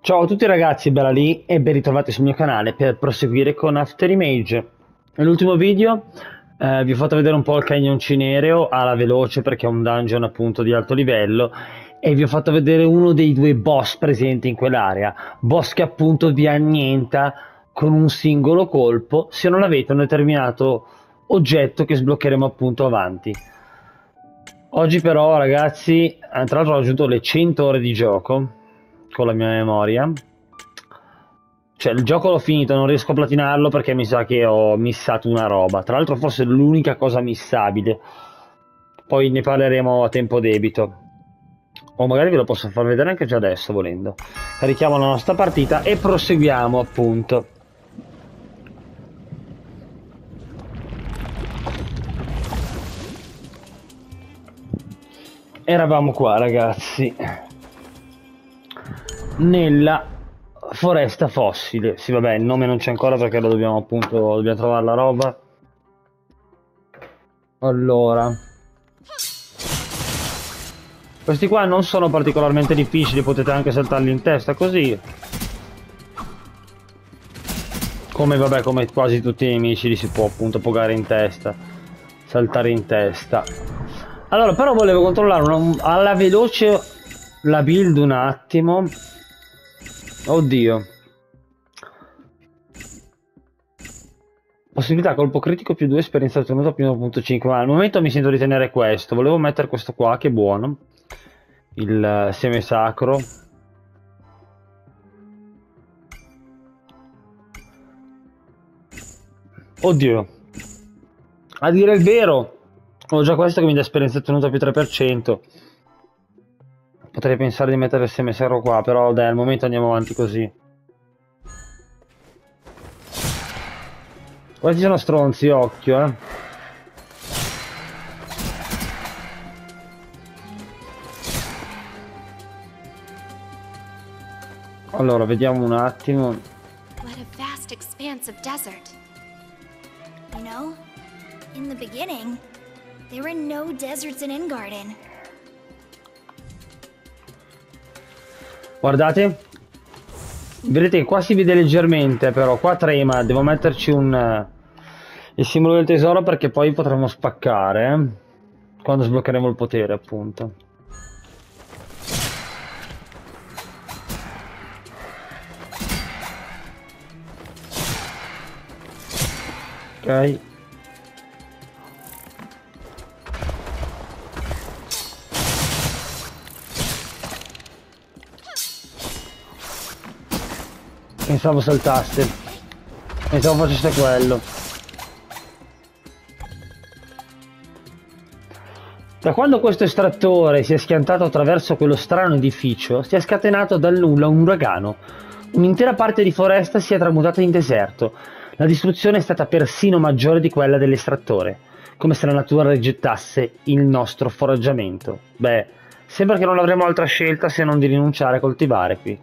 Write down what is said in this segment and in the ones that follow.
Ciao a tutti ragazzi, Bella lì e ben ritrovati sul mio canale per proseguire con After Image. Nell'ultimo video vi ho fatto vedere un po' il Canyon Cinereo alla veloce perché è un dungeon appunto di alto livello e vi ho fatto vedere uno dei due boss presenti in quell'area, boss che appunto vi annienta con un singolo colpo se non avete un determinato oggetto che sbloccheremo appunto avanti. Oggi però ragazzi, tra l'altro ho aggiunto le 100 ore di gioco con la mia memoria. Cioè il gioco l'ho finito, non riesco a platinarlo perché mi sa che ho missato una roba. Tra l'altro forse è l'unica cosa missabile. Poi ne parleremo a tempo debito. O magari ve lo posso far vedere anche già adesso volendo. Carichiamo la nostra partita e proseguiamo appunto. Eravamo qua ragazzi, nella foresta fossile. Sì vabbè, il nome non c'è ancora perché lo dobbiamo appunto, dobbiamo trovare la roba. Allora, questi qua non sono particolarmente difficili, potete anche saltarli in testa così. Come vabbè, come quasi tutti i nemici li si può appunto pogare in testa, saltare in testa. Allora, però volevo controllare alla veloce la build un attimo. Oddio. Possibilità colpo critico più 2, esperienza ottenuta più 1.5. Ma al momento mi sento di tenere questo. Volevo mettere questo qua, che è buono. Il seme sacro. Oddio. A dire il vero, ho già questo che mi dà esperienza ottenuta più 3%. Potrei pensare di mettere il seme sacro qua, però dai, al momento andiamo avanti così. Questi sono stronzi, occhio, eh. Allora, vediamo un attimo. What a vast expanse of desert. You know, in the beginning, there were no deserts in Engarden. Guardate. Vedete che qua si vede leggermente, però qua trema. Devo metterci il simbolo del tesoro perché poi potremo spaccare, quando sbloccheremo il potere, appunto. Ok. Pensavo saltaste. Pensavo facesse quello. Da quando questo estrattore si è schiantato attraverso quello strano edificio, si è scatenato dal nulla un uragano. Un'intera parte di foresta si è tramutata in deserto. La distruzione è stata persino maggiore di quella dell'estrattore, come se la natura rigettasse il nostro foraggiamento. Beh, sembra che non avremo altra scelta se non di rinunciare a coltivare qui.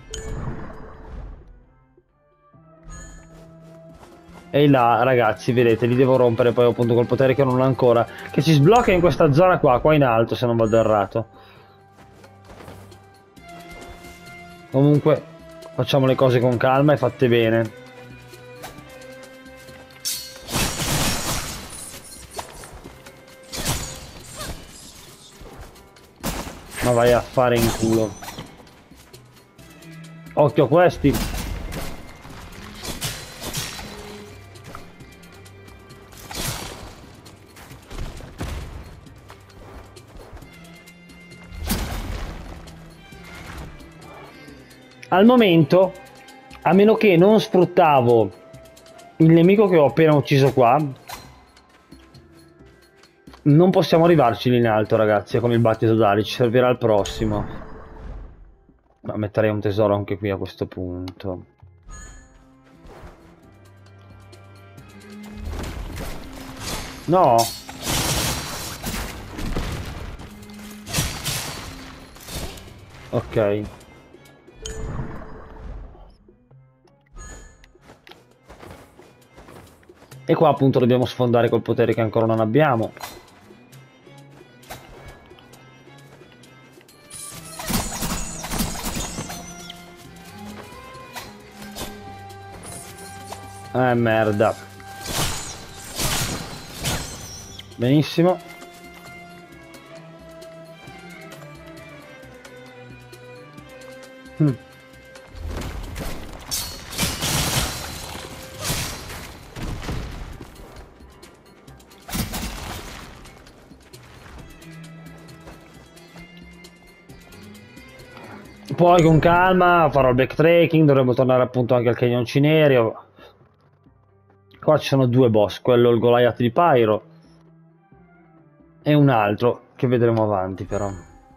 E là, ragazzi, vedete, li devo rompere poi appunto col potere che non ho ancora. Che si sblocca in questa zona qua in alto, se non vado errato. Comunque, facciamo le cose con calma e fatte bene. Ma vai a fare in culo. Occhio a questi. Al momento, a meno che non sfruttavo il nemico che ho appena ucciso qua, non possiamo arrivarci lì in alto, ragazzi, con il battito d'ali, ci servirà il prossimo. Ma metterei un tesoro anche qui a questo punto. No! Ok. E qua appunto dobbiamo sfondare col potere che ancora non abbiamo. Merda. Benissimo. Poi con calma farò il backtracking, dovremo tornare appunto anche al Canyon Cinerio. Qua ci sono due boss, quello il Goliath di Pyro e un altro che vedremo avanti però.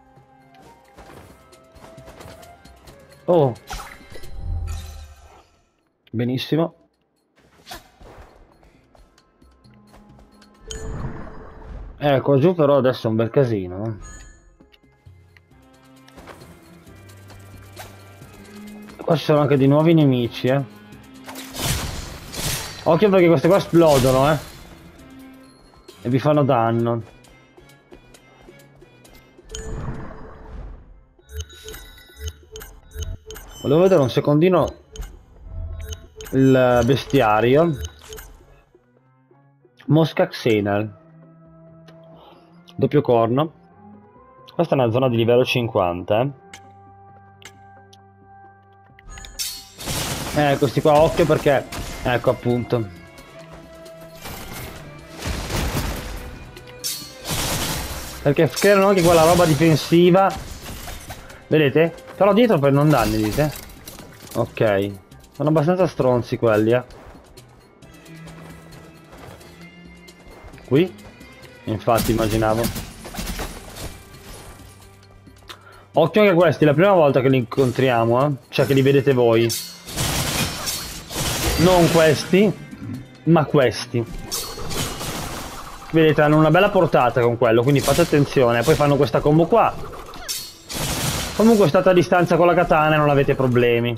Oh, benissimo. Qua giù però adesso è un bel casino. Qua ci sono anche di nuovi nemici, Occhio perché queste qua esplodono, e vi fanno danno. Volevo vedere un secondino il bestiario. Mosca Xenal. Doppio corno. Questa è una zona di livello 50, questi qua occhio perché... Ecco appunto. Perché creano anche quella roba difensiva. Vedete? Però dietro prendono danni, dite? Ok. Sono abbastanza stronzi quelli, Qui? Infatti immaginavo. Occhio anche questi, è la prima volta che li incontriamo, Cioè che li vedete voi. Non questi, ma questi. Vedete, hanno una bella portata con quello, quindi fate attenzione. Poi fanno questa combo qua. Comunque state a distanza con la katana e non avete problemi.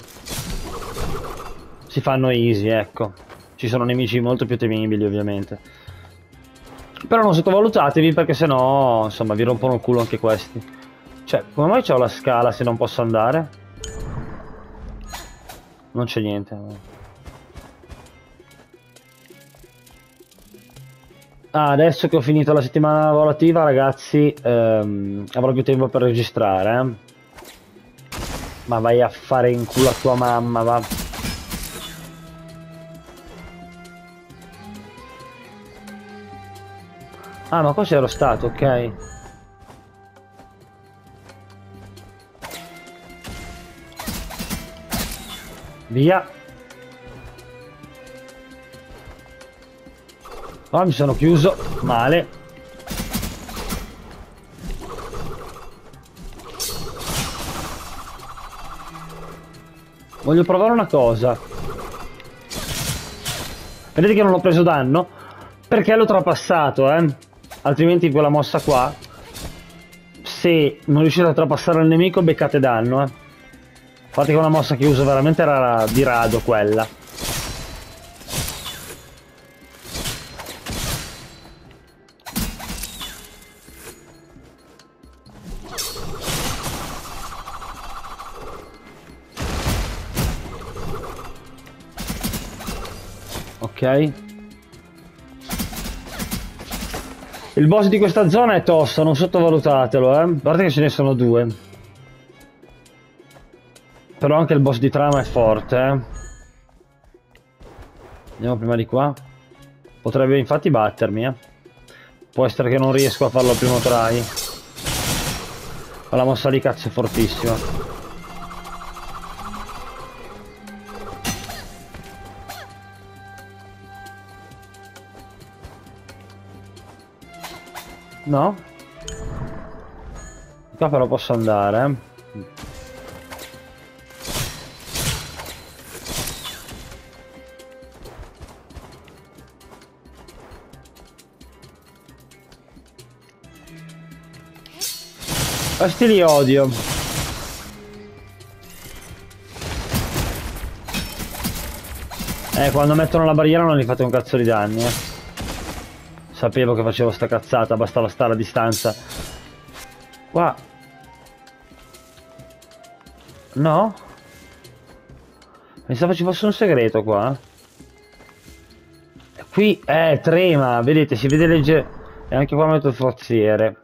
Si fanno easy, ecco. Ci sono nemici molto più temibili, ovviamente. Però non sottovalutatevi perché sennò, insomma, vi rompono il culo anche questi. Cioè, come mai c'ho la scala se non posso andare? Non c'è niente. Adesso che ho finito la settimana lavorativa, ragazzi, avrò più tempo per registrare, Ma vai a fare in culo a tua mamma, va. Ah, ma qua c'ero stato, ok. Via. Oh, mi sono chiuso male. Voglio provare una cosa. Vedete che non ho preso danno? Perché l'ho trapassato, Altrimenti quella mossa qua, se non riuscite a trapassare il nemico, beccate danno, Infatti che una mossa che uso veramente era di rado quella. Ok. Il boss di questa zona è tosto, non sottovalutatelo, Guardate che ce ne sono due. Però anche il boss di trama è forte, Andiamo prima di qua. Potrebbe infatti battermi, Può essere che non riesco a farlo al primo try. Quella mossa lì cazzo è fortissima. No? Qua però posso andare, Questi li odio. Quando mettono la barriera non gli fate un cazzo di danni, Sapevo che facevo sta cazzata, bastava stare a distanza. Qua. No? Pensavo ci fosse un segreto qua. Qui trema, vedete, si vede leggero. E anche qua metto il forziere.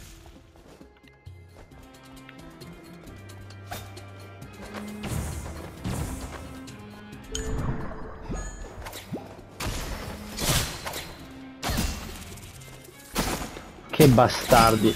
Che bastardi.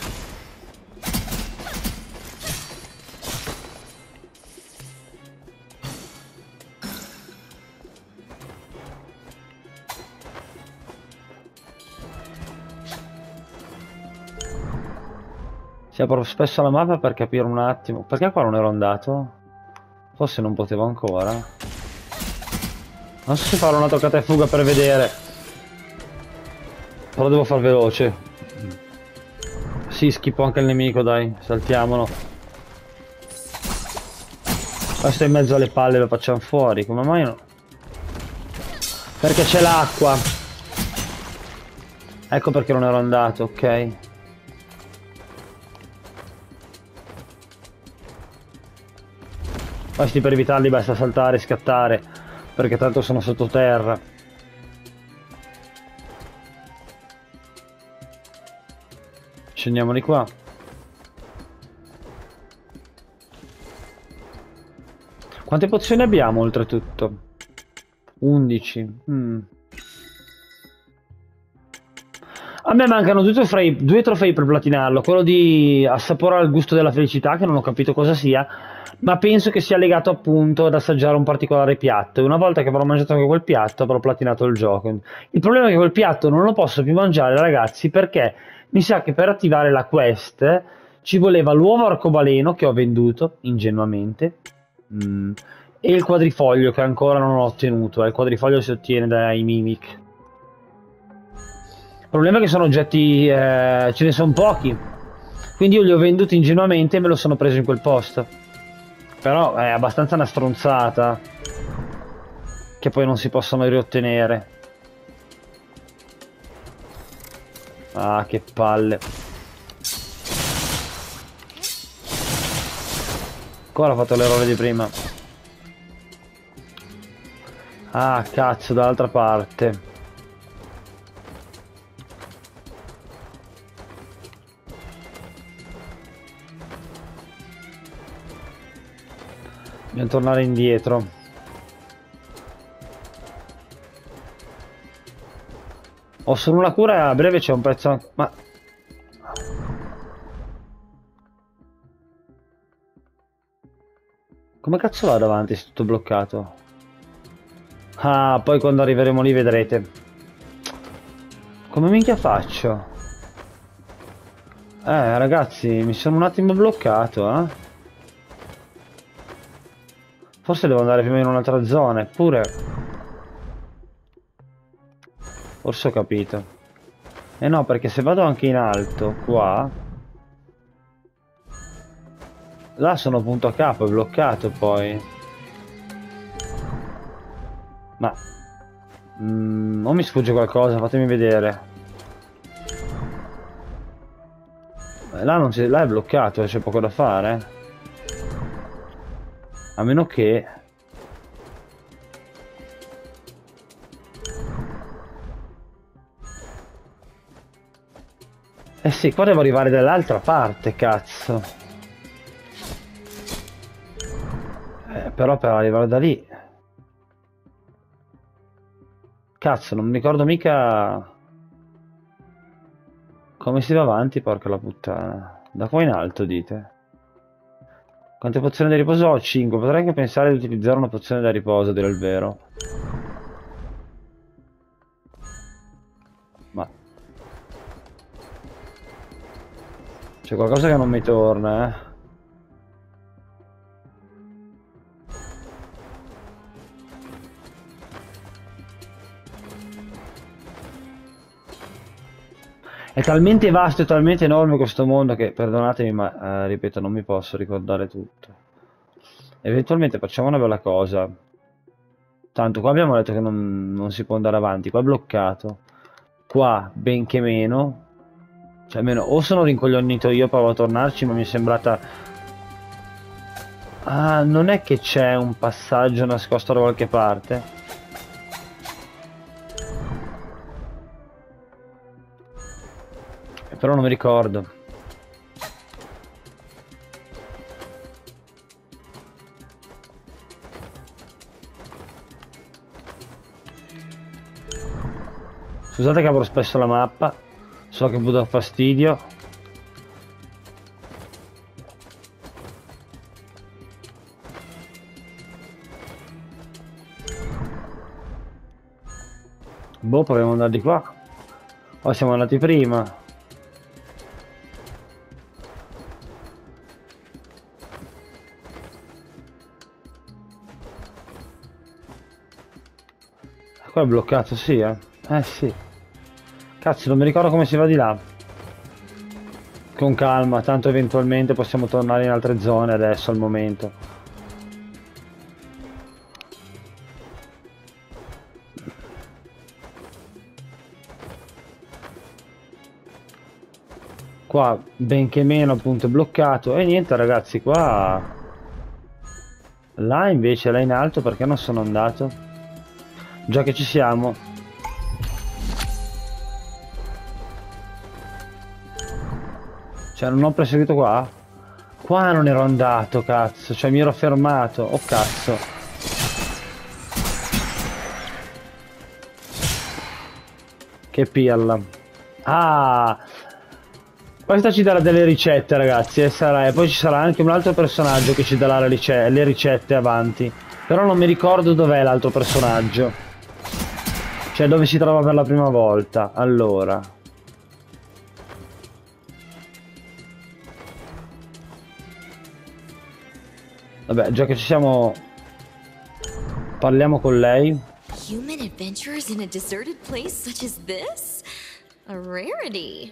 Si apro spesso la mappa per capire un attimo. Perché qua non ero andato? Forse non potevo ancora. Non so se farò una toccata e fuga per vedere. Però devo far veloce. Sì, schippo anche il nemico, dai. Saltiamolo. Questo è in mezzo alle palle, lo facciamo fuori. Come mai no? Perché c'è l'acqua. Ecco perché non ero andato, ok. Questi per evitarli basta saltare e scattare, perché tanto sono sottoterra. Scendiamoli qua. Quante pozioni abbiamo oltretutto? 11. A me mancano due trofei per platinarlo. Quello di assaporare il gusto della felicità, che non ho capito cosa sia, ma penso che sia legato appunto ad assaggiare un particolare piatto. E una volta che avrò mangiato anche quel piatto avrò platinato il gioco. Il problema è che quel piatto non lo posso più mangiare, ragazzi, perché mi sa che per attivare la quest ci voleva l'uovo arcobaleno, che ho venduto ingenuamente, e il quadrifoglio, che ancora non ho ottenuto. Il quadrifoglio si ottiene dai mimic. Il problema è che sono oggetti, ce ne sono pochi, quindi io li ho venduti ingenuamente e me lo sono preso in quel posto. Però è abbastanza una stronzata che poi non si possono riottenere. Ah, che palle. Ancora ho fatto l'errore di prima. Ah, cazzo, dall'altra parte. Dobbiamo tornare indietro. Ho solo una cura e a breve c'è un pezzo... Ma... Come cazzo va davanti se è tutto bloccato? Ah, poi quando arriveremo lì vedrete. Come minchia faccio? Ragazzi, mi sono un attimo bloccato, eh? Forse devo andare prima in un'altra zona, eppure... Forse ho capito. Eh no, perché se vado anche in alto, qua... Là sono punto a capo, è bloccato poi. Ma... o mi sfugge qualcosa, fatemi vedere. Là non c'è... Là è bloccato, c'è poco da fare. A meno che... Eh sì, qua devo arrivare dall'altra parte, cazzo. Però per arrivare da lì... Cazzo, non mi ricordo mica... Come si va avanti, porca la puttana. Da qua in alto, dite. Quante pozioni di riposo ho? 5. Potrei anche pensare di utilizzare una pozione da riposo, a dire il vero. Ma... C'è qualcosa che non mi torna, eh. È talmente vasto e talmente enorme questo mondo che, perdonatemi, ma ripeto, non mi posso ricordare tutto. Eventualmente facciamo una bella cosa. Tanto qua abbiamo detto che non si può andare avanti, qua è bloccato. Qua, benché meno. Cioè, almeno, o sono rincoglionito io, provo a tornarci, ma mi è sembrata... Ah, non è che c'è un passaggio nascosto da qualche parte? Però non mi ricordo. Scusate che apro spesso la mappa, so che può dar fastidio. Boh, proviamo ad andare di qua. O siamo andati prima. Qua è bloccato, sì, eh. Sì. Cazzo, non mi ricordo come si va di là. Con calma, tanto eventualmente possiamo tornare in altre zone adesso al momento. Qua, benché meno, appunto, è bloccato. E niente, ragazzi, qua... Là invece, là in alto, perché non sono andato? Già che ci siamo. Cioè, non ho perseguito qua? Qua non ero andato, cazzo. Cioè, mi ero fermato. Oh, cazzo. Che pirla. Ah! Questa ci darà delle ricette, ragazzi. E poi ci sarà anche un altro personaggio che ci darà le ricette avanti. Però non mi ricordo dov'è l'altro personaggio. Cioè, dove si trova per la prima volta. Allora... Vabbè, già che ci siamo, parliamo con lei. Human adventurers in a deserted place such as this? A rarity.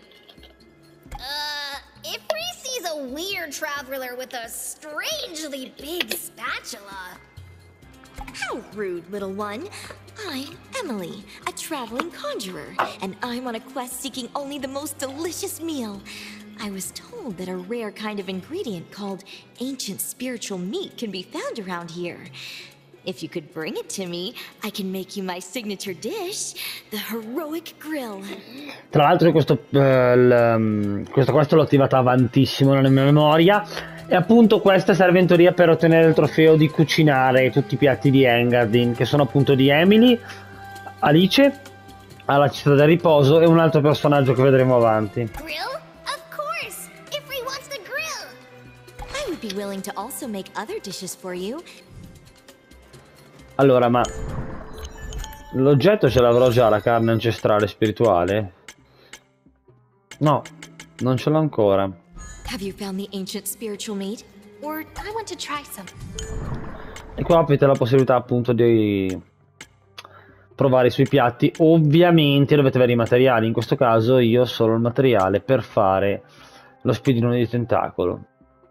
If Reese sees a weird traveler with a strangely big spatula. How rude, little one. I'm Emily, a traveling conjurer, and I'm on a quest seeking only the most delicious meal. I was told that a rare kind of ingredient called ancient spiritual meat can be found around here. If you could bring it to me, I can make you my signature dish, the heroic grill. Tra l'altro questo quest l'ho attivata avantissimo nella mia memoria. E appunto questa serve in teoria per ottenere il trofeo di cucinare tutti i piatti di Engadin, che sono appunto di Emily, Alice, alla città del riposo e un altro personaggio che vedremo avanti. Grill? Of course! Ifri wants the grill! I would be willing to also make other dishes for you. Allora, ma l'oggetto ce l'avrò già, la carne ancestrale spirituale? No, non ce l'ho ancora. Have you found the ancient spiritual meat? Or I want to try some. E qua avete la possibilità appunto di provare sui piatti. Ovviamente dovete avere i materiali. In questo caso io ho solo il materiale per fare lo spiedino di tentacolo,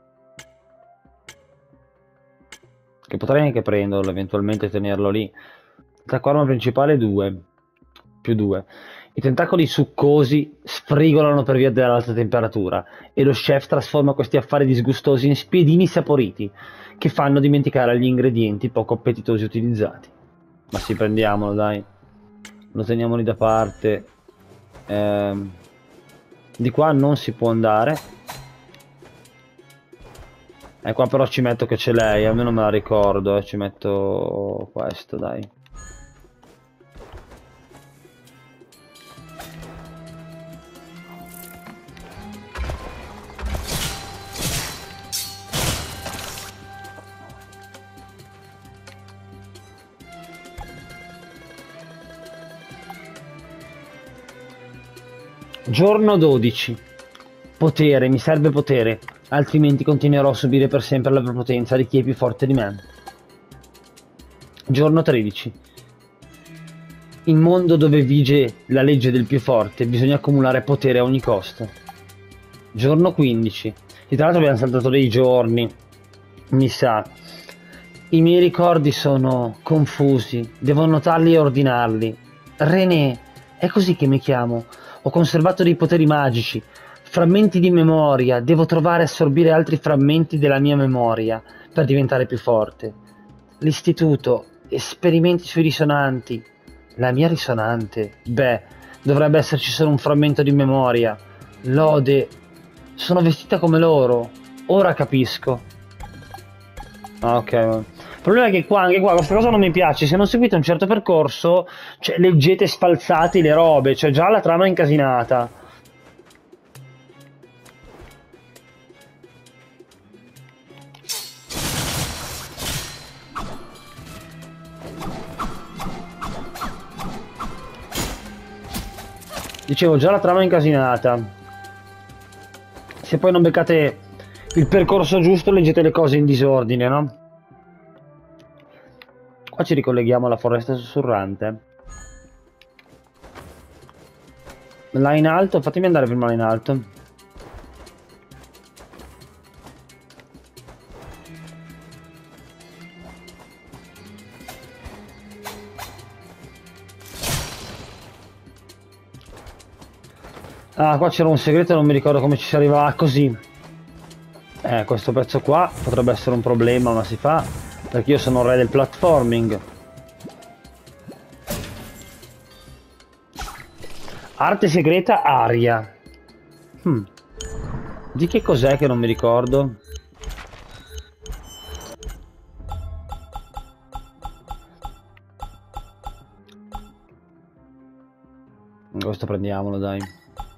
che potrei anche prenderlo, eventualmente tenerlo lì. La corna principale 2 più 2. I tentacoli succosi sfrigolano per via dell'alta temperatura e lo chef trasforma questi affari disgustosi in spiedini saporiti che fanno dimenticare gli ingredienti poco appetitosi utilizzati. Ma sì, prendiamolo, dai, lo teniamo lì da parte. Di qua non si può andare. Qua però ci metto che c'è lei, almeno me la ricordo, ci metto questo, dai. Giorno 12. Potere, mi serve potere, altrimenti continuerò a subire per sempre la prepotenza di chi è più forte di me. Giorno 13. In mondo dove vige la legge del più forte, bisogna accumulare potere a ogni costo. Giorno 15. E tra l'altro abbiamo saltato dei giorni, mi sa. I miei ricordi sono confusi, devo annotarli e ordinarli. René, è così che mi chiamo. Ho conservato dei poteri magici, frammenti di memoria, devo trovare e assorbire altri frammenti della mia memoria per diventare più forte. L'istituto, esperimenti sui risonanti. La mia risonante? Beh, dovrebbe esserci solo un frammento di memoria. Lode. Sono vestita come loro. Ora capisco. Ah, ok. Il problema è che qua, anche qua, questa cosa non mi piace. Se non seguite un certo percorso, cioè, leggete sfalsati le robe. Cioè, già la trama è incasinata. Dicevo, già la trama è incasinata. Se poi non beccate il percorso giusto, leggete le cose in disordine, no? Qua ci ricolleghiamo alla foresta sussurrante. Là in alto, fatemi andare prima là in alto. Ah, qua c'era un segreto, non mi ricordo come ci si arriva così. Questo pezzo qua potrebbe essere un problema, ma si fa, perché io sono il re del platforming. Arte segreta aria. Di che cos'è che non mi ricordo? Questo prendiamolo, dai.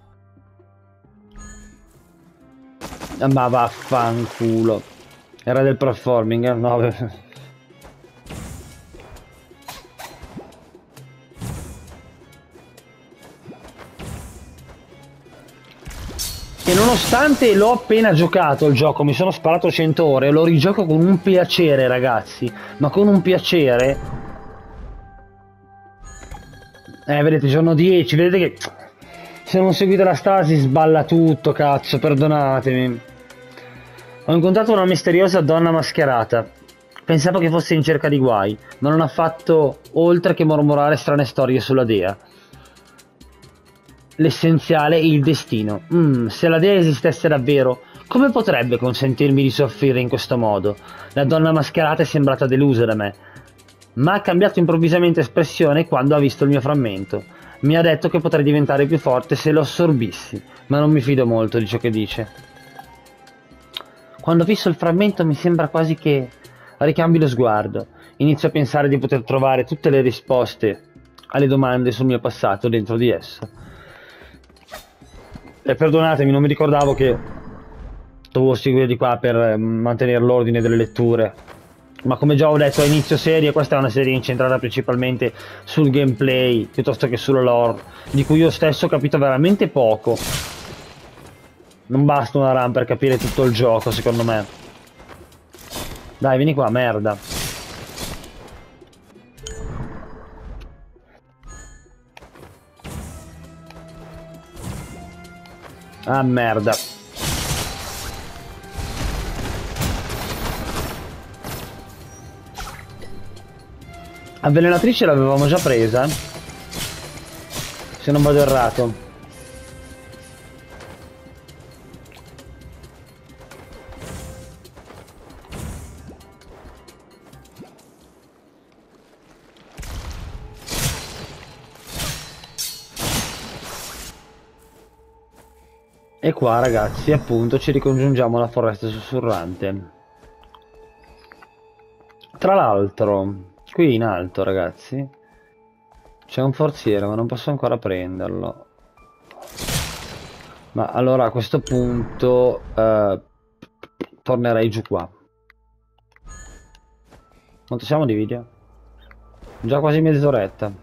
Ma vaffanculo. Era del platforming, no, E nonostante l'ho appena giocato il gioco, mi sono sparato 100 ore, lo rigioco con un piacere, ragazzi. Ma con un piacere. Vedete, giorno 10, vedete che se non seguite la strada si sballa tutto, cazzo, perdonatemi. Ho incontrato una misteriosa donna mascherata. Pensavo che fosse in cerca di guai, ma non ha fatto oltre che mormorare strane storie sulla dea. L'essenziale è il destino. Se la dea esistesse davvero, come potrebbe consentirmi di soffrire in questo modo? La donna mascherata è sembrata delusa da me, ma ha cambiato improvvisamente espressione quando ha visto il mio frammento. Mi ha detto che potrei diventare più forte se lo assorbissi, ma non mi fido molto di ciò che dice. Quando ho visto il frammento mi sembra quasi che ricambi lo sguardo. Inizio a pensare di poter trovare tutte le risposte alle domande sul mio passato dentro di esso. E perdonatemi, non mi ricordavo che dovevo seguire di qua per mantenere l'ordine delle letture. Ma come già ho detto a inizio serie, questa è una serie incentrata principalmente sul gameplay piuttosto che sulla lore, di cui io stesso ho capito veramente poco. Non basta una run per capire tutto il gioco, secondo me. Dai, vieni qua, merda. Ah, merda. Avvelenatrice l'avevamo già presa, se non vado errato. E qua, ragazzi, appunto, ci ricongiungiamo alla foresta sussurrante. Tra l'altro, qui in alto, ragazzi, c'è un forziere, ma non posso ancora prenderlo. Ma allora a questo punto tornerei giù qua. Quanto siamo di video? Già quasi mezz'oretta.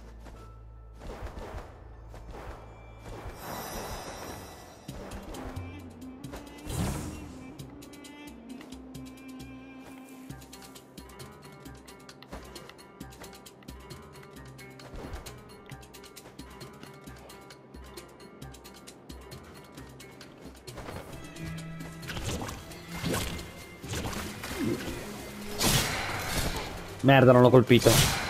Merda, non l'ho colpito.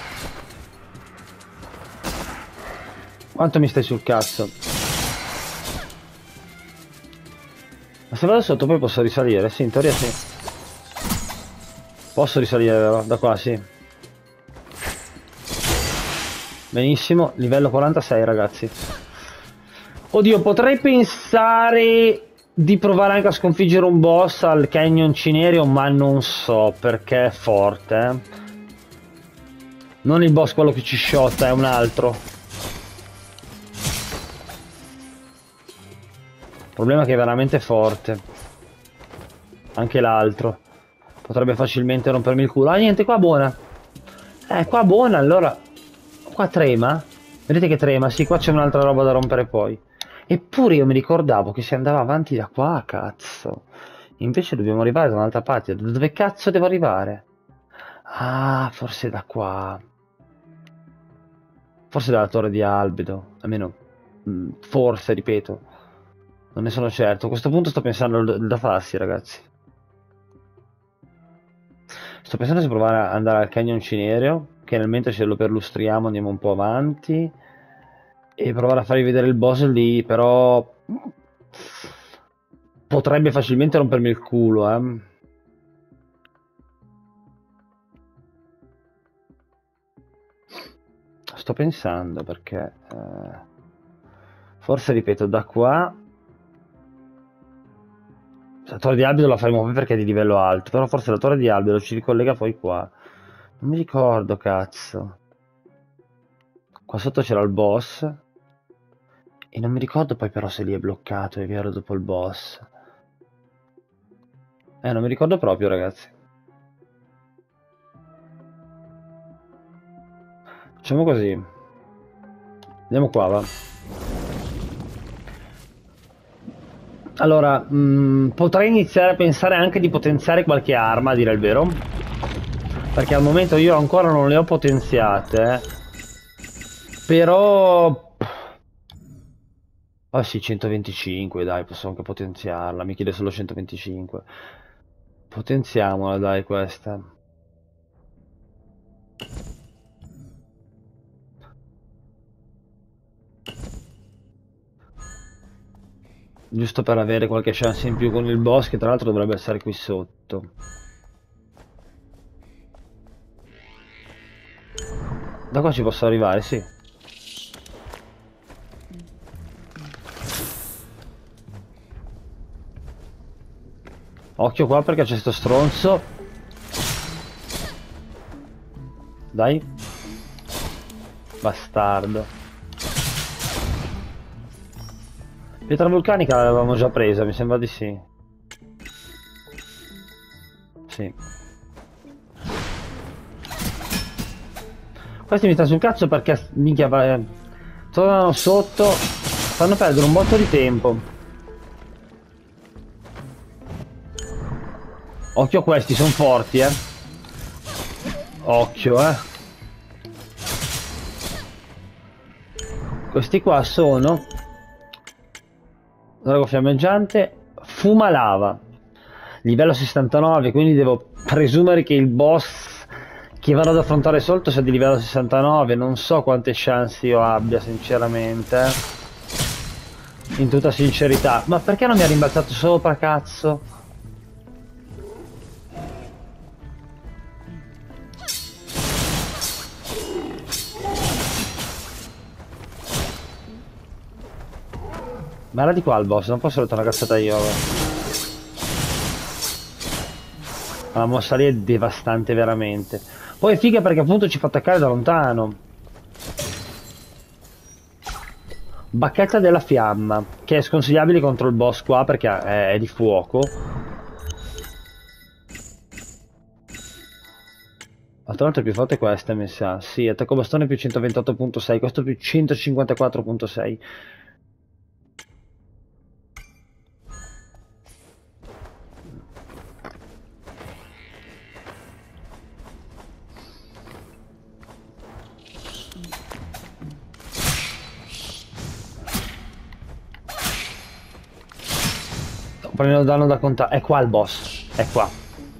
Quanto mi stai sul cazzo? Ma se vado sotto poi posso risalire? Sì, in teoria sì. Posso risalire, vero? Da qua, sì. Benissimo, livello 46, ragazzi. Oddio, potrei pensare di provare anche a sconfiggere un boss al Canyon Cinereo, ma non so perché è forte. Non il boss quello che ci sciotta, è un altro. Il problema è che è veramente forte. Anche l'altro. Potrebbe facilmente rompermi il culo. Ah, niente, qua buona. Qua buona, allora. Qua trema. Vedete che trema? Sì, qua c'è un'altra roba da rompere poi. Eppure io mi ricordavo che si andava avanti da qua, cazzo. Invece dobbiamo arrivare da un'altra parte. Da dove cazzo devo arrivare? Ah, forse da qua. Forse dalla torre di Albedo. Almeno, forse, ripeto. Non ne sono certo. A questo punto sto pensando da farsi, ragazzi. Sto pensando se provare ad andare al Canyon Cinereo, che nel mentre ce lo perlustriamo andiamo un po' avanti. E provare a farvi vedere il boss lì, però potrebbe facilmente rompermi il culo, eh. Sto pensando perché forse, ripeto, da qua la torre di Albedo la faremo poi perché è di livello alto, però forse la torre di Albedo ci ricollega poi qua. Non mi ricordo, cazzo. Qua sotto c'era il boss. E non mi ricordo poi però se lì è bloccato e vero dopo il boss. Non mi ricordo proprio, ragazzi. Facciamo così. Andiamo qua, va. Allora, potrei iniziare a pensare anche di potenziare qualche arma, a dire il vero. Perché al momento io ancora non le ho potenziate. Però... Ah sì, 125, dai, posso anche potenziarla. Mi chiede solo 125. Potenziamola, dai, questa. Giusto per avere qualche chance in più con il boss, che tra l'altro dovrebbe essere qui sotto. Da qua ci posso arrivare, sì. Occhio qua perché c'è sto stronzo. Dai. Bastardo. Pietra vulcanica l'avevamo già presa, mi sembra di sì. Sì. Questi mi sta sul cazzo perché minchia tornano sotto. Fanno perdere un botto di tempo. Occhio, questi sono forti, Occhio, Questi qua sono drago fiammeggiante, fuma lava, livello 69, quindi devo presumere che il boss che vado ad affrontare sotto sia di livello 69. Non so quante chance io abbia, sinceramente, in tutta sincerità. Ma perché non mi ha rimbalzato sopra, cazzo? Ma era di qua il boss, non posso fare una cazzata io. La mossa lì è devastante veramente. Poi è figa perché appunto ci fa attaccare da lontano. Bacchetta della fiamma, che è sconsigliabile contro il boss qua perché è di fuoco. Tra l'altro è più forte questa, mi sa. Sì, attacco bastone più 128.6, questo più 154.6. Prendo danno da contare. È qua il boss. È qua.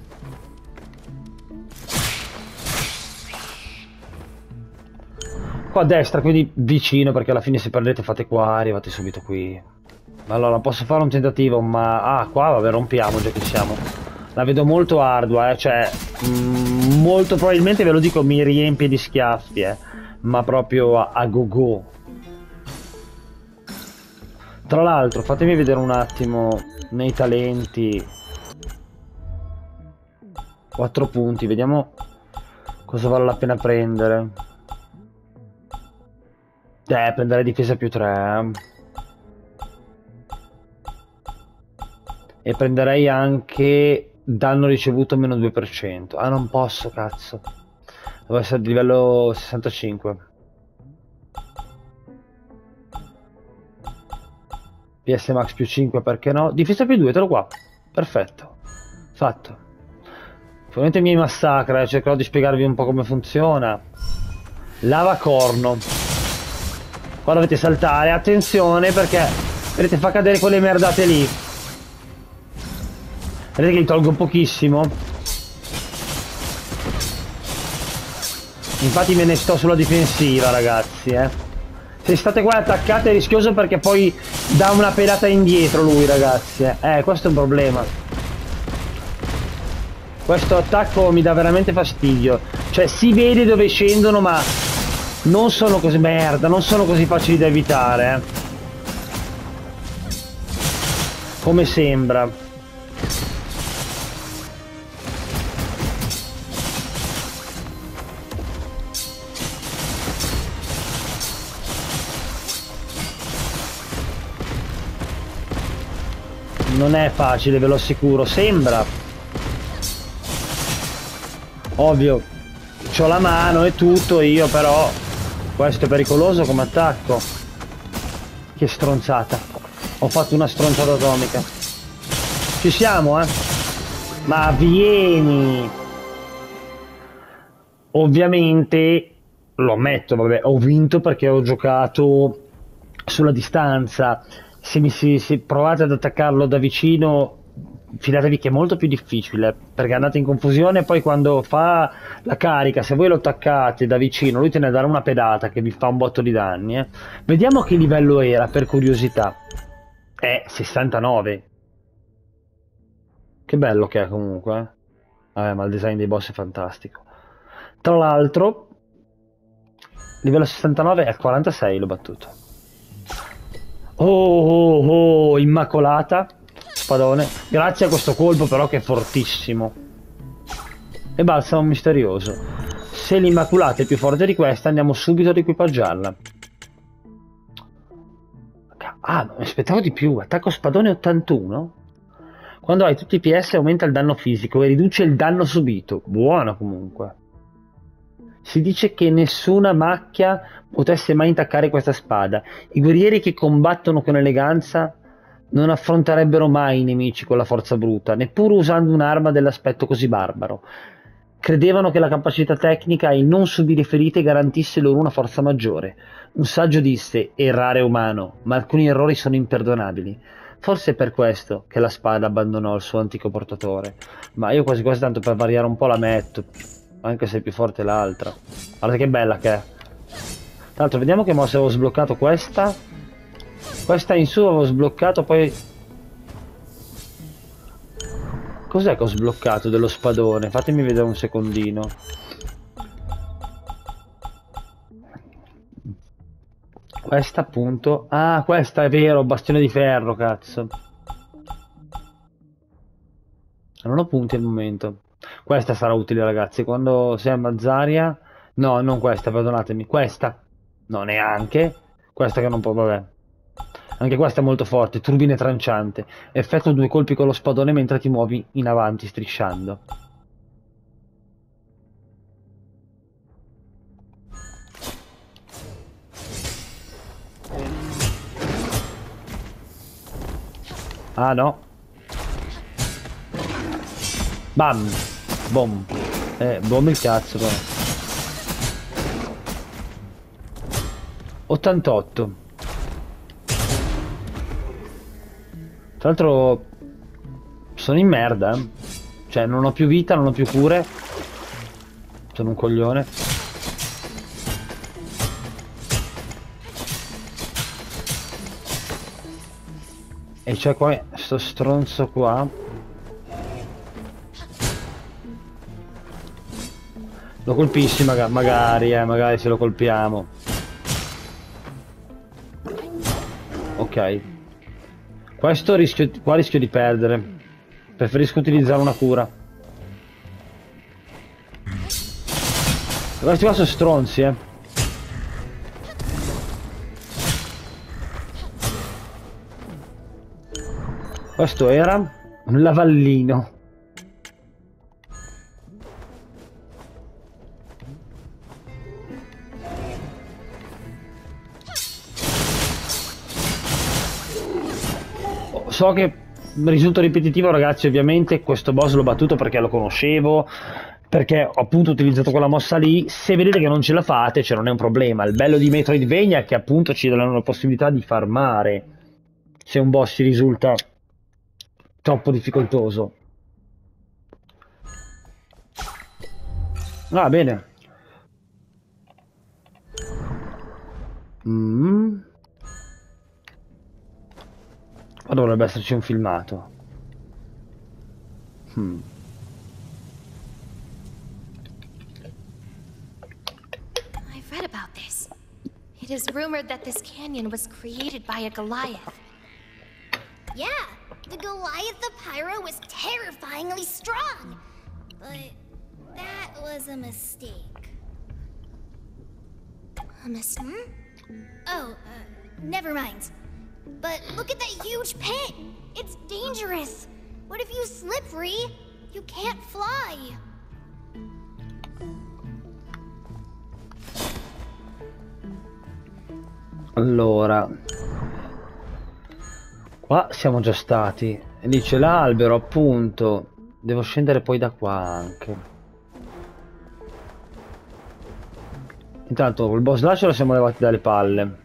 Qua a destra, quindi vicino, perché alla fine se perdete fate qua, arrivate subito qui. Allora, posso fare un tentativo, ma... Ah, qua vabbè, rompiamo già che siamo. La vedo molto ardua, cioè... molto probabilmente, ve lo dico, mi riempie di schiaffi, ma proprio a go go. Tra l'altro, fatemi vedere un attimo nei talenti. 4 punti, vediamo cosa vale la pena prendere. Prendere difesa più 3. E prenderei anche danno ricevuto meno 2%. Ah, non posso, cazzo. Devo essere di livello 65. PS Max più 5, perché no? Difesa più 2, te lo qua. Perfetto. Fatto. Ovviamente mi massacra, cercherò di spiegarvi un po' come funziona. Lava corno. Qua dovete saltare, attenzione perché vedete fa cadere quelle merdate lì. Vedete che li tolgo pochissimo. Infatti me ne sto sulla difensiva, ragazzi, Se state qua attaccate è rischioso perché poi dà una pedata indietro lui, ragazzi, questo è un problema. Questo attacco mi dà veramente fastidio. Cioè si vede dove scendono, ma non sono così merda, non sono così facili da evitare, come sembra. Non è facile, ve lo assicuro, sembra. Ovvio, c'ho la mano e tutto io, però questo è pericoloso come attacco. Che stronzata. Ho fatto una stronzata atomica. Ci siamo, Ma vieni. Ovviamente, lo ammetto, vabbè, ho vinto perché ho giocato sulla distanza. Se provate ad attaccarlo da vicino, fidatevi che è molto più difficile, perché andate in confusione e poi quando fa la carica, se voi lo attaccate da vicino, lui te ne darà una pedata che vi fa un botto di danni. Vediamo che livello era, per curiosità. È 69. Che bello che è comunque. Ma il design dei boss è fantastico. Tra l'altro, livello 69 è al 46, l'ho battuto. Oh, immacolata. Spadone. Grazie a questo colpo però che è fortissimo. E balsamo misterioso. Se l'immacolata è più forte di questa, andiamo subito ad equipaggiarla. Ah, mi aspettavo di più. Attacco spadone 81. Quando hai tutti i PS aumenta il danno fisico e riduce il danno subito. Buono comunque. Si dice che nessuna macchia potesse mai intaccare questa spada. I guerrieri che combattono con eleganza non affronterebbero mai i nemici con la forza bruta, neppure usando un'arma dell'aspetto così barbaro. Credevano che la capacità tecnica e il non subire ferite garantisse loro una forza maggiore. Un saggio disse: errare è umano, ma alcuni errori sono imperdonabili. Forse è per questo che la spada abbandonò il suo antico portatore. Ma io quasi quasi tanto per variare un po' la metto, anche se è più forte l'altra. Guarda che bella che è. Tra l'altro vediamo che mossa avevo sbloccato questa. Questa in su avevo sbloccato, poi... Cos'è che ho sbloccato dello spadone? Fatemi vedere un secondino. Questa appunto... Ah, questa è vero, bastione di ferro, cazzo. Non ho punti al momento. Questa sarà utile, ragazzi, quando sei a Mazzaria. No, non questa, perdonatemi. Questa. No, neanche. Questa che non può, vabbè. Anche questa è molto forte, turbine tranciante. Effetto 2 colpi con lo spadone mentre ti muovi in avanti, strisciando. Ah no. Bam. Bom. Bom il cazzo però. 88. Tra l'altro sono in merda, Cioè non ho più vita, non ho più cure. Sono un coglione. E c'è qua sto stronzo qua. Lo colpissi magari se lo colpiamo. Ok. Qua rischio di perdere. Preferisco utilizzare una cura. Questi qua sono stronzi, eh. Questo era un lavallino. So che risulta ripetitivo, ragazzi, ovviamente questo boss l'ho battuto perché lo conoscevo, perché ho appunto utilizzato quella mossa lì. Se vedete che non ce la fate, cioè non è un problema. Il bello di Metroidvania è che appunto ci danno la possibilità di farmare se un boss ci risulta troppo difficoltoso. Ah, bene. Ma dovrebbe esserci un filmato. I've read about this. It is rumored that this canyon was created by a Goliath. Yeah, the Goliath the Pyro was terrifyingly strong. But that was a mistake. A mistake? Oh, never mind. But look at that huge pit! It's dangerous! What if you slip, Ree? You can't fly! Allora, qua siamo già stati. E lì c'è l'albero, appunto. Devo scendere poi da qua anche. Intanto col boss là ce lo siamo levati dalle palle.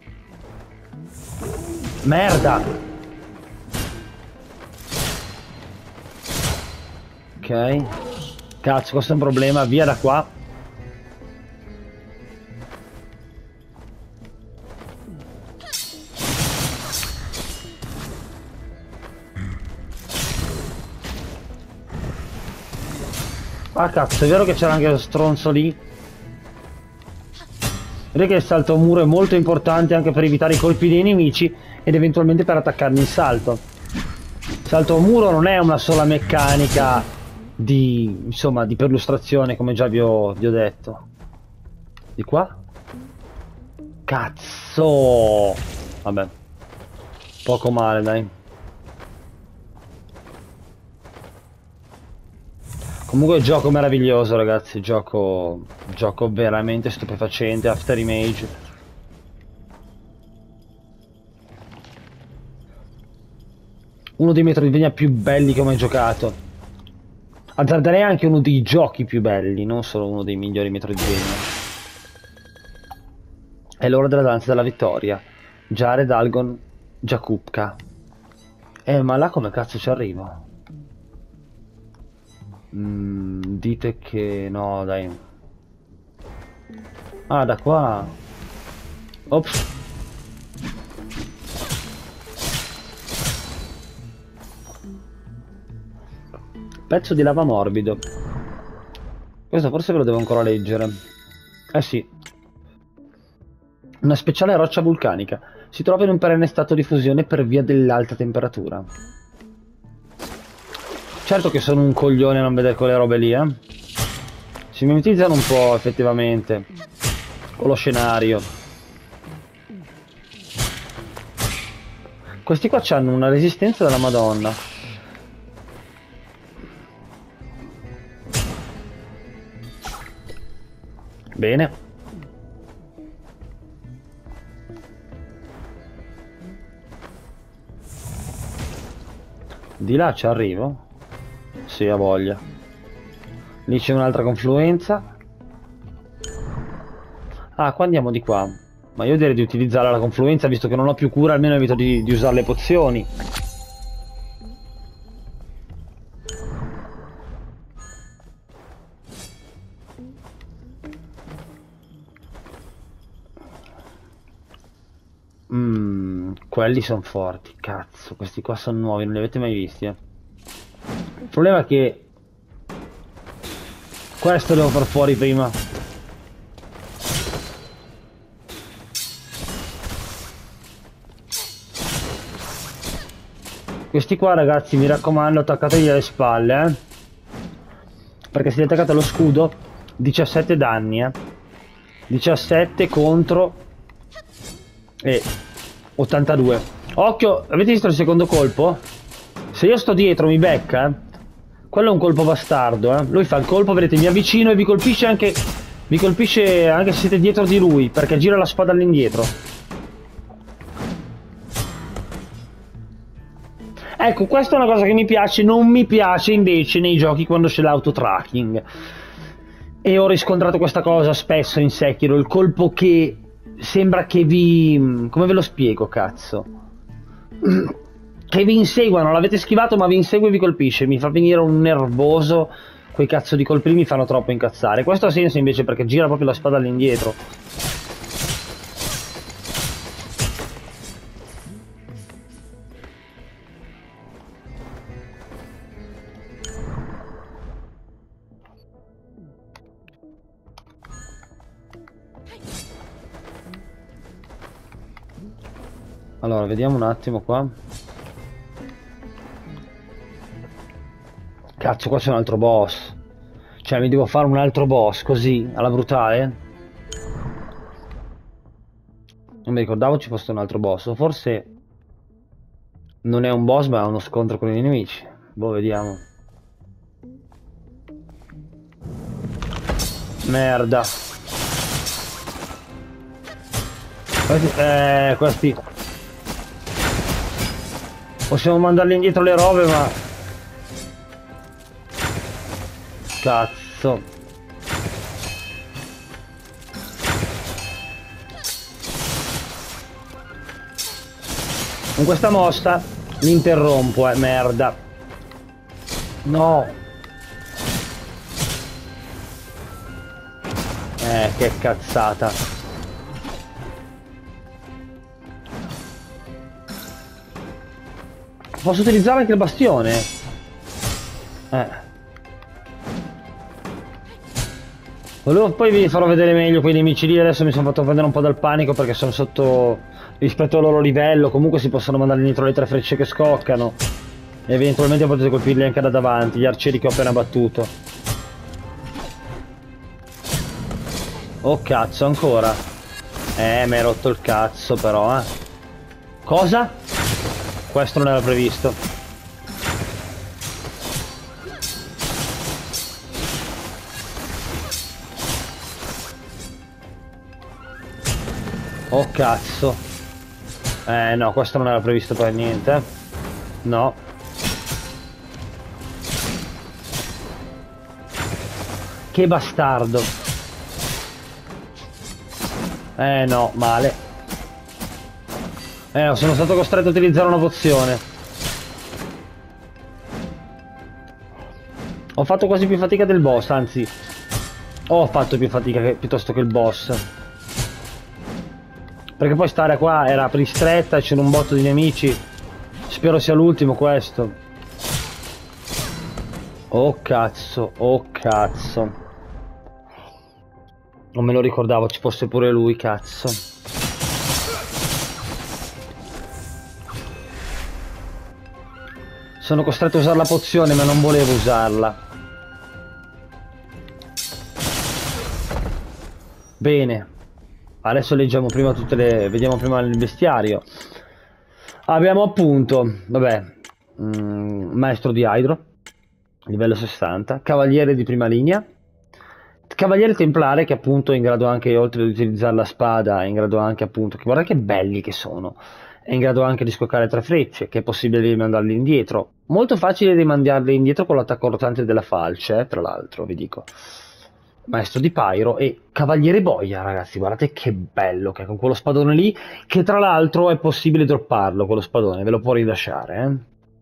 Merda! Ok. Cazzo, questo è un problema. Via da qua. Ah cazzo, è vero che c'era anche lo stronzo lì. Vedete che il salto a muro è molto importante anche per evitare i colpi dei nemici ed eventualmente per attaccarli in salto. Salto a muro non è una sola meccanica di, insomma, di perlustrazione, come già vi ho detto. Di qua? Cazzo! Vabbè. Poco male, dai. Comunque gioco meraviglioso, ragazzi, gioco veramente stupefacente, After Image. Uno dei Metroidvania più belli che ho mai giocato. Azzarderei anche uno dei giochi più belli, non solo uno dei migliori Metroidvania. È l'ora della danza della vittoria. Jared, Algon, Jakubka. Ma là come cazzo ci arrivo? Dite che no, dai. Ah, da qua. Ops. Pezzo di lava morbido. Questo forse ve lo devo ancora leggere. Eh sì. Una speciale roccia vulcanica. Si trova in un perenne stato di fusione per via dell'alta temperatura. Certo che sono un coglione a non vedere quelle robe lì, eh. Si mimetizzano un po', effettivamente. Con lo scenario. Questi qua hanno una resistenza della Madonna. Bene. Di là ci arrivo? Sì, ha voglia. Lì c'è un'altra confluenza. Ah, qua andiamo di qua. Ma io direi di utilizzare la confluenza, visto che non ho più cura, almeno evito di usare le pozioni. Quelli sono forti, cazzo. Questi qua sono nuovi, non li avete mai visti, eh. Il problema è che questo devo far fuori prima. Questi qua ragazzi, mi raccomando, attaccategli alle spalle, perché se li attaccate allo scudo, 17 danni, 17 contro e 82. Occhio, avete visto il secondo colpo? Se io sto dietro mi becca, quello è un colpo bastardo, lui fa il colpo, vedete, mi avvicino e vi colpisce anche se siete dietro di lui, perché gira la spada all'indietro. Ecco, questa è una cosa che mi piace, non mi piace invece nei giochi quando c'è l'autotracking. E ho riscontrato questa cosa spesso in Sekiro, il colpo che sembra che vi... come ve lo spiego, cazzo? Che vi inseguano, l'avete schivato ma vi insegue e vi colpisce, mi fa venire un nervoso, quei cazzo di colpi mi fanno troppo incazzare. Questo ha senso invece perché gira proprio la spada all'indietro. Allora, vediamo un attimo qua. Cazzo, qua c'è un altro boss. Cioè, mi devo fare un altro boss, così, alla brutale. Non mi ricordavo ci fosse un altro boss. O forse non è un boss, ma è uno scontro con i nemici. Boh, vediamo. Merda. Questi... Possiamo mandarli indietro le robe, ma... Cazzo. Con questa mossa li interrompo, merda. No. Che cazzata. Posso utilizzare anche il bastione? Volevo poi vi farò vedere meglio quei nemici lì, adesso mi sono fatto prendere un po' dal panico perché sono sotto rispetto al loro livello, comunque si possono mandare indietro le 3 frecce che scoccano e eventualmente potete colpirli anche da davanti, gli arcieri che ho appena battuto. Oh cazzo, ancora? Mi hai rotto il cazzo però, Cosa? Questo non era previsto. Oh cazzo. No, questo non era previsto per niente. No. Che bastardo. No, male. Sono stato costretto a utilizzare una pozione. Ho fatto quasi più fatica del boss, anzi ho fatto più fatica piuttosto che il boss, perché poi sta area qua era ristretta e c'era un botto di nemici. Spero sia l'ultimo questo. Oh cazzo, oh cazzo. Non me lo ricordavo ci fosse pure lui, cazzo. Sono costretto a usare la pozione ma non volevo usarla. Bene. Adesso leggiamo prima tutte le... vediamo prima il bestiario. Abbiamo appunto, vabbè, maestro di Hydro, livello 60, cavaliere di prima linea, cavaliere templare che appunto è in grado anche, oltre ad utilizzare la spada, è in grado anche appunto, che guarda che belli che sono, è in grado anche di scoccare 3 frecce, che è possibile rimandarli indietro. Molto facile rimandarli indietro con l'attacco rotante della falce, tra l'altro, vi dico. Maestro di Pyro e cavaliere boia, ragazzi, guardate che bello che è con quello spadone lì, che tra l'altro è possibile dropparlo, quello spadone, ve lo può rilasciare,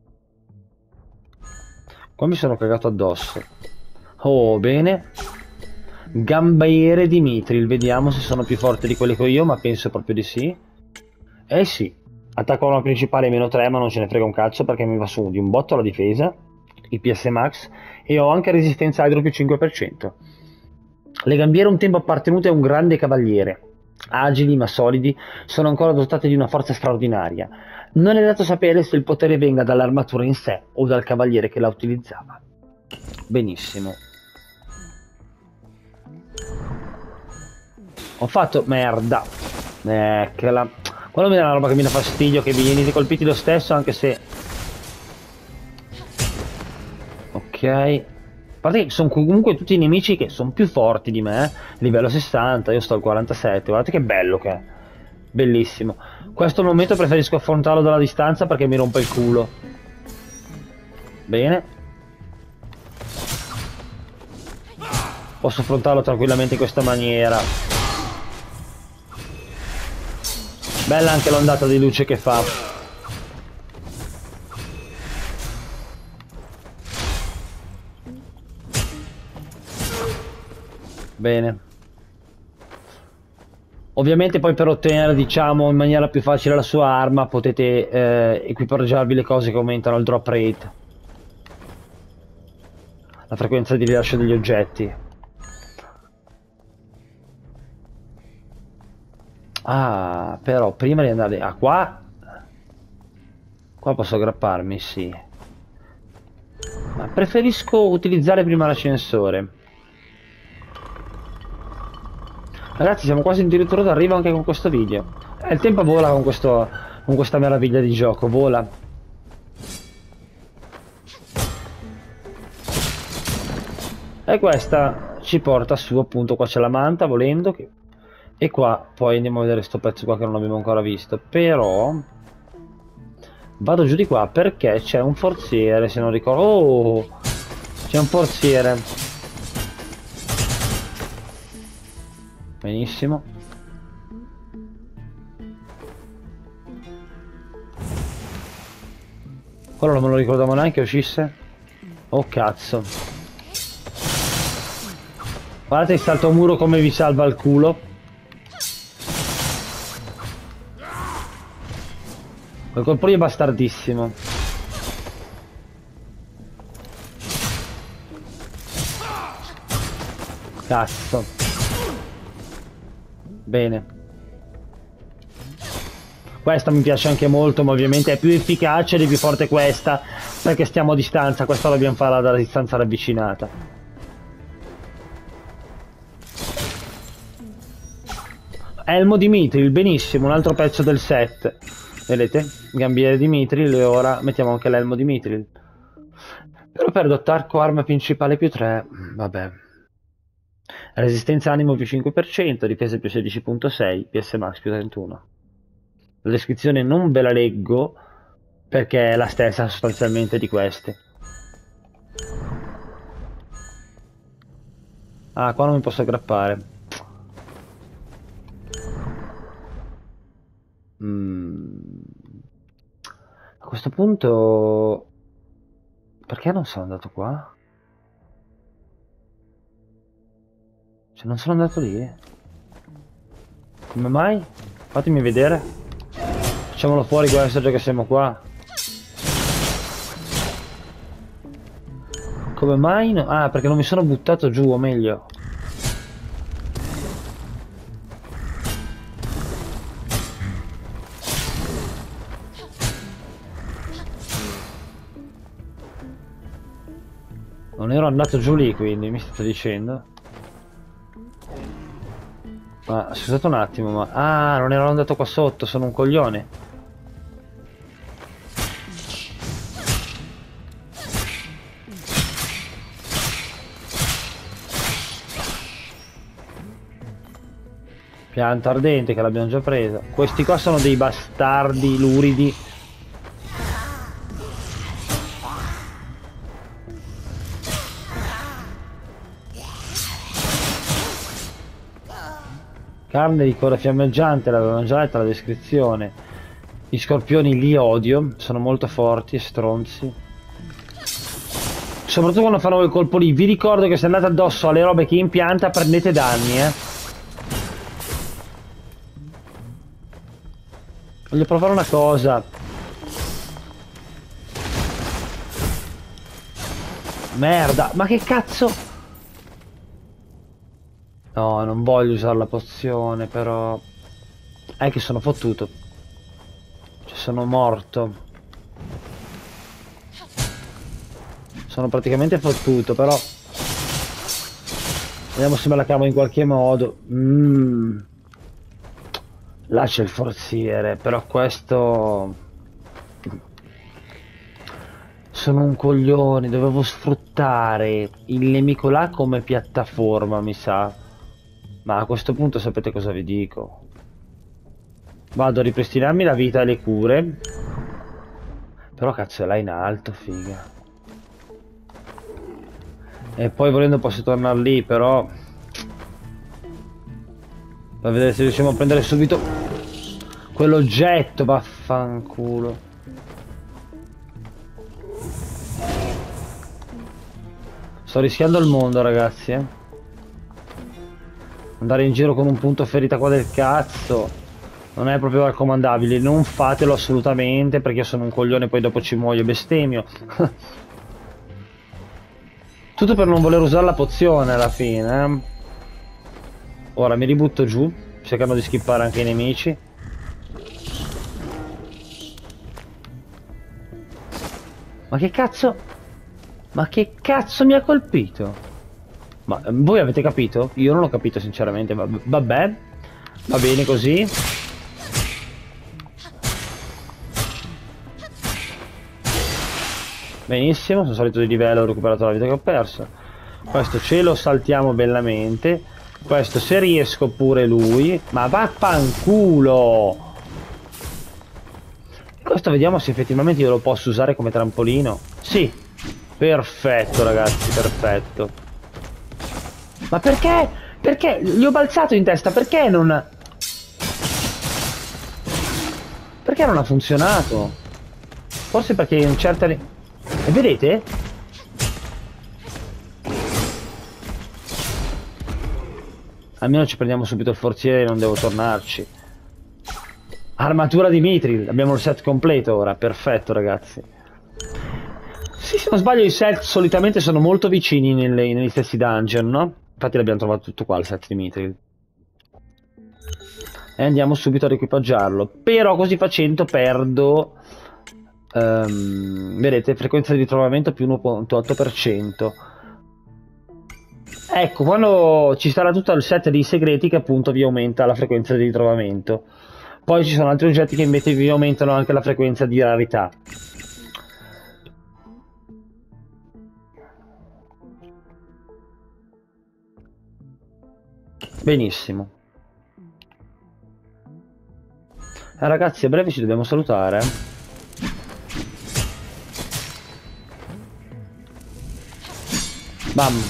Qua mi sono cagato addosso. Oh, bene. Gambiere di Mithril, vediamo se sono più forte di quelli che ho io, ma penso proprio di sì. Sì. Attacco arma principale -3, ma non ce ne frega un cazzo perché mi va su di un botto la difesa, IPS max, e ho anche resistenza Hydro più 5%. Le gambiere un tempo appartenute a un grande cavaliere, agili ma solidi, sono ancora dotate di una forza straordinaria. Non è dato sapere se il potere venga dall'armatura in sé o dal cavaliere che la utilizzava. Benissimo. Ho fatto merda. Eccola. Quello mi dà una roba che mi dà fastidio, che venite colpiti lo stesso anche se... Ok. A parte che sono comunque tutti i nemici che sono più forti di me. Livello 60, io sto al 47. Guardate che bello che è. Bellissimo. Questo momento preferisco affrontarlo dalla distanza perché mi rompe il culo. Bene. Posso affrontarlo tranquillamente in questa maniera. Bella anche l'ondata di luce che fa. Bene. Ovviamente poi per ottenere, diciamo, in maniera più facile la sua arma potete equipaggiarvi le cose che aumentano il drop rate. La frequenza di rilascio degli oggetti. Ah, però prima di andare a qua posso aggrapparmi, sì. Ma preferisco utilizzare prima l'ascensore. Ragazzi, siamo quasi addirittura d'arrivo anche con questo video. Il tempo vola con questa meraviglia di gioco, vola. E questa ci porta su, appunto, qua c'è la manta, volendo, e qua poi andiamo a vedere sto pezzo qua che non abbiamo ancora visto. Però vado giù di qua perché c'è un forziere, se non ricordo. Oh, c'è un forziere. Benissimo. Quello non me lo ricordavo neanche uscisse. Oh cazzo. Guardate il salto a muro come vi salva il culo. Quel colpo lì è bastardissimo. Cazzo. Bene. Questa mi piace anche molto, ma ovviamente è più efficace ed è più forte questa, perché stiamo a distanza. Questa dobbiamo farla dalla distanza ravvicinata. Elmo di Mithril, benissimo, un altro pezzo del set. Vedete? Gambiere di Mithril e ora mettiamo anche l'elmo di Mithril. Però perdo attacco, arma principale più 3, vabbè. Resistenza animo più 5%, difesa più 16.6, PS max più 31. La descrizione non ve la leggo perché è la stessa sostanzialmente di queste. Ah, qua non mi posso aggrappare. A questo punto... Perché non sono andato qua? Cioè, non sono andato lì? Come mai? Fatemi vedere. Facciamolo fuori questo già che siamo qua. Come mai? No? Ah, perché non mi sono buttato giù, o meglio. Non ero andato giù lì, quindi, mi state dicendo? Ma scusate un attimo, ma... Ah, non ero andato qua sotto, sono un coglione. Pianta ardente che l'abbiamo già presa. Questi qua sono dei bastardi luridi. Carne di coda fiammeggiante, l'avevamo già letta la descrizione. Gli scorpioni li odio, sono molto forti e stronzi. Soprattutto quando fanno quel colpo lì. Vi ricordo che se andate addosso alle robe che impianta prendete danni, Voglio provare una cosa. Merda, ma che cazzo? No, non voglio usare la pozione, però... È che sono fottuto. Cioè, Sono morto. Sono praticamente fottuto, però... Vediamo se me la cavo in qualche modo. Là c'è il forziere, però questo... Sono un coglione, dovevo sfruttare il nemico là come piattaforma, mi sa. Ma a questo punto sapete cosa vi dico? Vado a ripristinarmi la vita e le cure. Però cazzo è là in alto, figa. E poi volendo posso tornare lì, però... Per vedere se riusciamo a prendere subito quell'oggetto, vaffanculo. Sto rischiando il mondo, ragazzi, eh. Andare in giro con un punto ferita qua del cazzo non è proprio raccomandabile. Non fatelo assolutamente, perché io sono un coglione, poi dopo ci muoio bestemmio. Tutto per non voler usare la pozione alla fine, eh. Ora mi ributto giù, cercando di skippare anche i nemici. Ma che cazzo? Ma che cazzo mi ha colpito? Ma voi avete capito? Io non l'ho capito sinceramente. Vabbè, va bene così. Benissimo, sono salito di livello, ho recuperato la vita che ho perso. Questo ce lo saltiamo bellamente. Questo se riesco pure lui. Ma vaffanculo! Questo vediamo se effettivamente io lo posso usare come trampolino. Sì. Perfetto, ragazzi, perfetto. Ma perché? Perché? Gli ho balzato in testa, perché non... Perché non ha funzionato? Forse perché in certe... E vedete? Almeno ci prendiamo subito il forziere e non devo tornarci. Armatura di Mithril, abbiamo il set completo ora, perfetto, ragazzi. Sì, se non sbaglio i set solitamente sono molto vicini negli stessi dungeon, no? Infatti l'abbiamo trovato tutto qua il set di Mithril. E andiamo subito a equipaggiarlo. Però così facendo perdo... vedete, frequenza di ritrovamento più 1.8%. Ecco, quando ci sarà tutto il set dei segreti che appunto vi aumenta la frequenza di ritrovamento. Poi ci sono altri oggetti che invece vi aumentano anche la frequenza di rarità. Benissimo. Ragazzi, a breve ci dobbiamo salutare. Bam.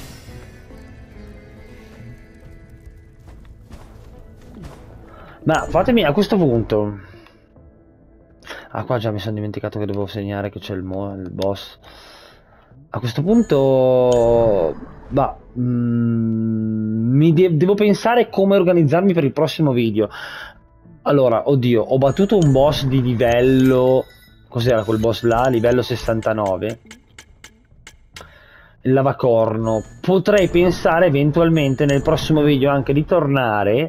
Ma fatemi a questo punto. Ah, qua già mi sono dimenticato che dovevo segnare che c'è il boss. A questo punto... Bah, devo pensare come organizzarmi per il prossimo video. Allora, oddio, ho battuto un boss di livello... Cos'era quel boss là? Livello 69. Il lavacorno. Potrei pensare eventualmente nel prossimo video anche di tornare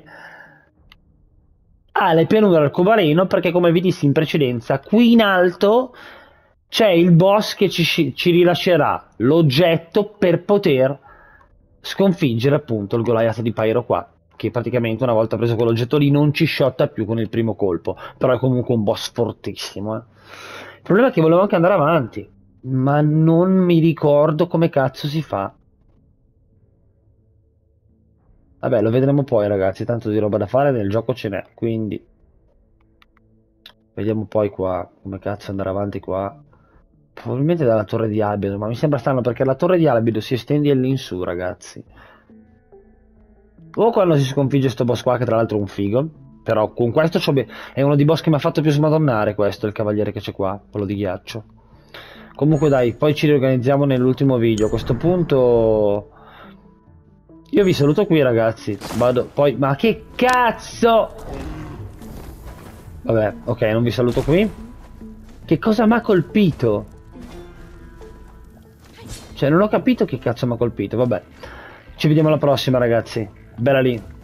alle pianure arcobaleno, perché come vi dissi in precedenza, qui in alto c'è il boss che ci rilascerà l'oggetto per poter sconfiggere appunto il Goliath di Pyro qua, che praticamente una volta preso quell'oggetto lì non ci sciotta più con il primo colpo, però è comunque un boss fortissimo, eh. Il problema è che volevo anche andare avanti, ma non mi ricordo come cazzo si fa. Vabbè, lo vedremo poi, ragazzi, tanto di roba da fare nel gioco ce n'è, quindi vediamo poi qua come cazzo andare avanti qua. Probabilmente dalla torre di Albedo, ma mi sembra strano perché la torre di Albedo si estende all'insù, ragazzi. O quando si sconfigge sto boss qua, che tra l'altro è un figo, però con questo è uno dei boss che mi ha fatto più smadonnare, questo, il cavaliere che c'è qua, quello di ghiaccio. Comunque dai, poi ci riorganizziamo nell'ultimo video. A questo punto io vi saluto qui, ragazzi. Vado poi... Ma che cazzo! Vabbè, ok, non vi saluto qui. Che cosa mi ha colpito? Cioè, non ho capito che cazzo mi ha colpito. Vabbè, ci vediamo alla prossima, ragazzi. Bella lì.